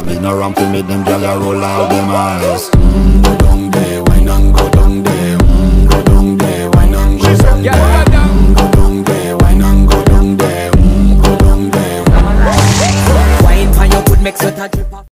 Me no ramp to make them gyal a roll out them eyes. Go down there, wine and go down there. Go down there, wine and go down there. Go down there, wine and go down there. Go down there. Wine for your good makes you touch.